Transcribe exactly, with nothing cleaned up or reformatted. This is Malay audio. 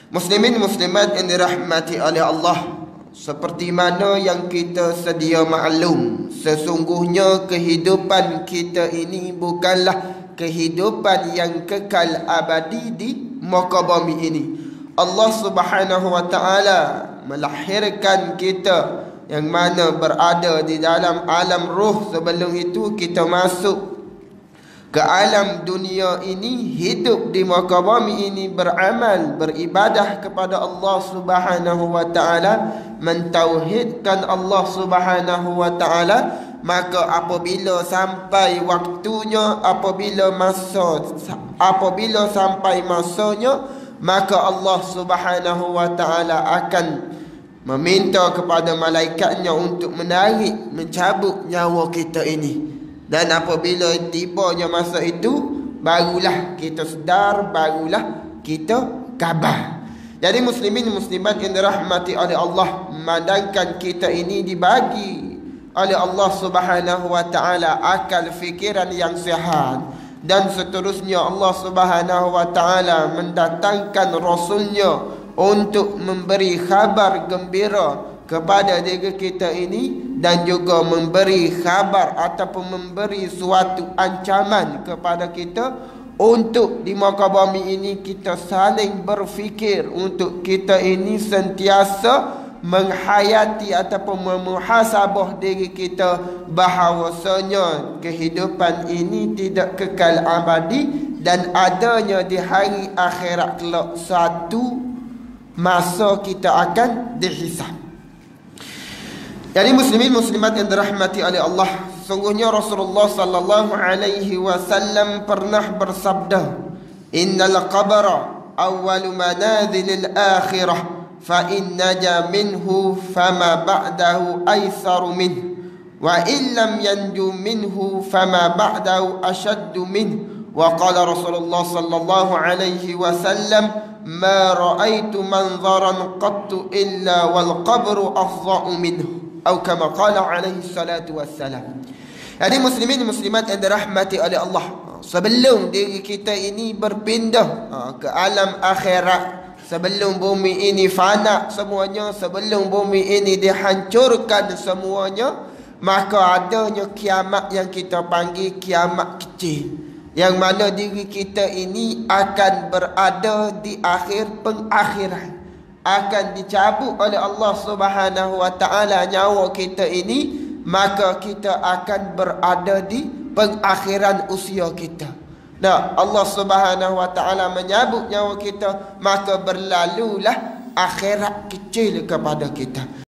Muslimin muslimat yang dirahmati oleh Allah, seperti mana yang kita sedia maklum, sesungguhnya kehidupan kita ini bukanlah kehidupan yang kekal abadi di muka bumi ini. Allah Subhanahu wa taala melahirkan kita yang mana berada di dalam alam ruh. Sebelum itu kita masuk ke alam dunia ini, hidup di muka bumi ini, beramal, beribadah kepada Allah Subhanahu wa taala, mentauhidkan Allah Subhanahu wa taala. Maka apabila sampai waktunya, apabila masa apabila sampai masanya, maka Allah Subhanahu wa taala akan meminta kepada malaikatnya untuk menarik, mencabut nyawa kita ini. Dan apabila tibanya masa itu, barulah kita sedar, barulah kita khabar. Jadi muslimin muslimat yang dirahmati oleh Allah, memandangkan kita ini dibagi oleh Allah Subhanahu wa taala akal fikiran yang sihat, dan seterusnya Allah Subhanahu wa taala mendatangkan rasulnya untuk memberi khabar gembira kepada diri kita ini, dan juga memberi khabar ataupun memberi suatu ancaman kepada kita untuk di muka bumi ini kita saling berfikir, untuk kita ini sentiasa menghayati ataupun memuhasabah diri kita bahawasanya kehidupan ini tidak kekal abadi, dan adanya di hari akhirat kelak satu masa kita akan dihisab. Jadi muslimin muslimat yang dirahmati oleh Allah, sungguhnya Rasulullah sallallahu alaihi wasallam pernah bersabda, innal qabra awwalu manazilil akhirah, fa in naja minhu fama ba'dahu aitharu minhu, wa in lam yanju minhu fama ba'dahu ashaddu minhu. Wa qala Rasulullah sallallahu alaihi wasallam, ma ra'aitu manzaran qattu illa wal qabru afdha'u minhu, atau kama qala alaihi salatu wassalam. Jadi muslimin muslimat yang dirahmati oleh Allah, sebelum diri kita ini berpindah ke alam akhirat, sebelum bumi ini fana semuanya, sebelum bumi ini dihancurkan semuanya, maka adanya kiamat yang kita panggil kiamat kecil, yang mana diri kita ini akan berada di akhir pengakhiran, akan dicabut oleh Allah Subhanahu wa taala nyawa kita ini, maka kita akan berada di pengakhiran usia kita. Nah, Allah Subhanahu wa taala menyabut nyawa kita, maka berlalulah akhirat kecil kepada kita.